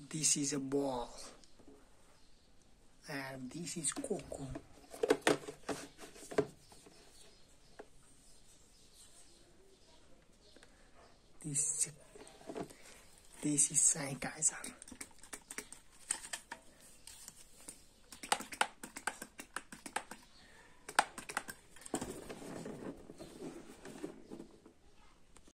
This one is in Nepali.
This is a ball, and this is Coco. This is sanitizer.